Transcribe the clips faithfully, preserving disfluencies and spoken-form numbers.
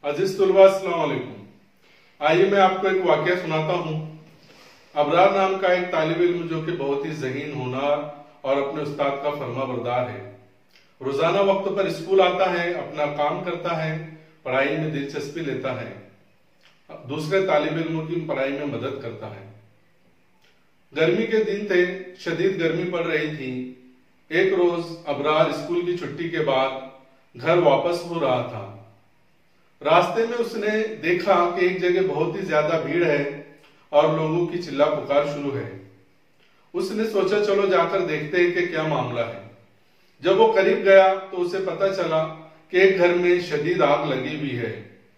अजीज तुलबा अस्सलाम वालेकुम। आइए मैं आपको एक वाकया सुनाता हूँ। अबरार नाम का एक तालिब इल्म जो कि बहुत ही ज़हीन, होनहार और अपने उस्ताद का फरमाबरदार है। रोजाना वक्त पर स्कूल आता है, अपना काम करता है, पढ़ाई में दिलचस्पी लेता है, दूसरे तालिब इल्मों की पढ़ाई में मदद करता है। गर्मी के दिन थे, शदीद गर्मी पड़ रही थी। एक रोज अबरार स्कूल की छुट्टी के बाद घर वापस हो रहा था। रास्ते में उसने देखा कि एक जगह बहुत ही ज्यादा भीड़ है और लोगों की चिल्ला पुकार शुरू है। उसने सोचा चलो जाकर देखते हैं कि क्या मामला है। जब वो करीब गया तो उसे पता चला कि एक घर में शदीद आग लगी हुई है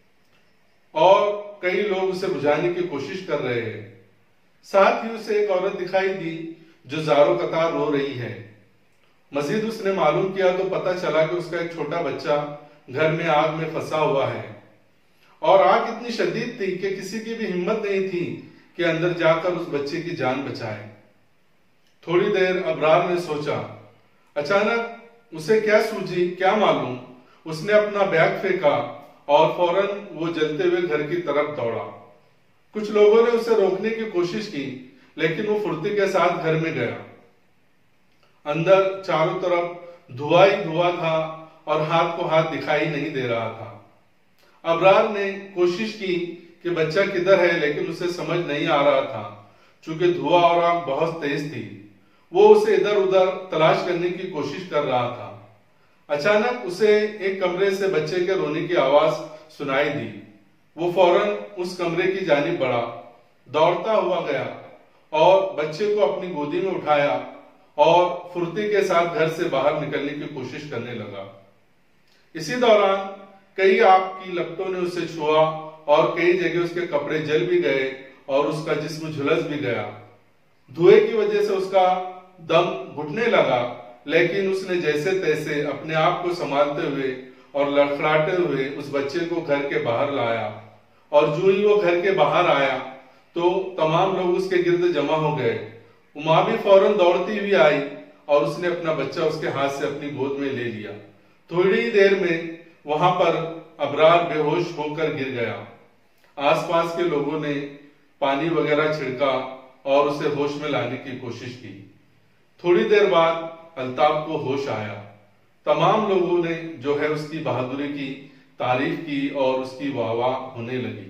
और कई लोग उसे बुझाने की कोशिश कर रहे हैं। साथ ही उसे एक औरत दिखाई दी जो जारो कतार रो रही है। मजीद उसने मालूम किया तो पता चला कि उसका एक छोटा बच्चा घर में आग में फंसा हुआ है और आग इतनी शदीद थी कि किसी की भी हिम्मत नहीं थी कि अंदर जाकर उस बच्चे की जान बचाए। थोड़ी देर अबरार ने सोचा। अचानक उसे क्या सूझी क्या मालूम, उसने अपना बैग फेंका और फौरन वो जलते हुए घर की तरफ दौड़ा। कुछ लोगों ने उसे रोकने की कोशिश की लेकिन वो फुर्ती के साथ घर में गया। अंदर चारों तरफ धुआं ही धुआं था और हाथ को हाथ दिखाई नहीं दे रहा था। अबरार ने कोशिश की कि बच्चा किधर है लेकिन उसे समझ नहीं आ रहा था। चूंकि धुआं और आग बहुत तेज थी, वो उसे इधर उधर तलाश करने की कोशिश कर रहा था। अचानक उसे एक कमरे से बच्चे के रोने की आवाज सुनाई दी। वो फौरन उस कमरे की जानिब बढ़ा, दौड़ता हुआ गया और बच्चे को अपनी गोदी में उठाया और फुर्ती के साथ घर से बाहर निकलने की कोशिश करने लगा। इसी दौरान कई आग की लपटों ने उसे छुआ और कई जगह उसके कपड़े जल भी गए और उसका जिस्म झुलस भी गया। धुएं की वजह से उसका दम घुटने लगा, लेकिन उसने जैसे तैसे अपने आप को संभालते हुए और लड़खड़ाते हुए उस बच्चे को घर के बाहर लाया। और जो ही वो घर के बाहर आया तो तमाम लोग उसके गिर्द जमा हो गए। माँ भी फौरन दौड़ती हुई आई और उसने अपना बच्चा उसके हाथ से अपनी गोद में ले लिया। थोड़ी ही देर में वहां पर अबरार बेहोश होकर गिर गया। आसपास के लोगों ने पानी वगैरह छिड़का और उसे होश में लाने की कोशिश की। थोड़ी देर बाद अल्ताफ को होश आया। तमाम लोगों ने जो है उसकी बहादुरी की तारीफ की और उसकी वाह वाह होने लगी।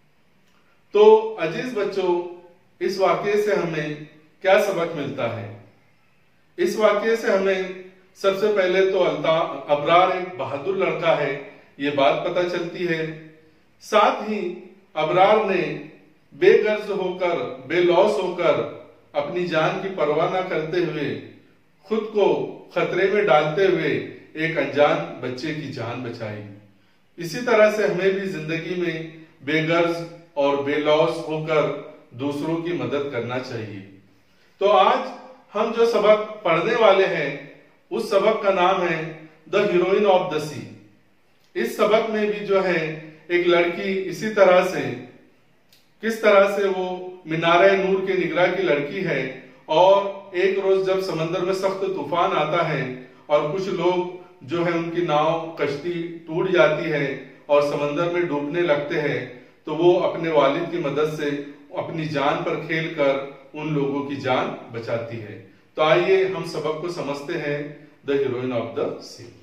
तो अजीज बच्चों, इस वाकये से हमें क्या सबक मिलता है? इस वाकये से हमें सबसे पहले तो अल्ताफ अबरार एक बहादुर लड़का है, ये बात पता चलती है। साथ ही अबरार ने बेगर्ज होकर, बेलौस होकर, अपनी जान की परवाह न करते हुए, खुद को खतरे में डालते हुए एक अनजान बच्चे की जान बचाई। इसी तरह से हमें भी जिंदगी में बेगर्ज और बेलौस होकर दूसरों की मदद करना चाहिए। तो आज हम जो सबक पढ़ने वाले हैं उस सबक का नाम है the heroine of the sea. इस सबक में भी जो है एक लड़की इसी तरह से, किस तरह से वो मीनारे नूर के निगरां की लड़की है और एक रोज जब समंदर में सख्त तूफान आता है और कुछ लोग जो है उनकी नाव कश्ती टूट जाती है और समंदर में डूबने लगते हैं, तो वो अपने वालिद की मदद से अपनी जान पर खेलकर उन लोगों की जान बचाती है। तो आइए हम सबक को समझते हैं the heroine of the C.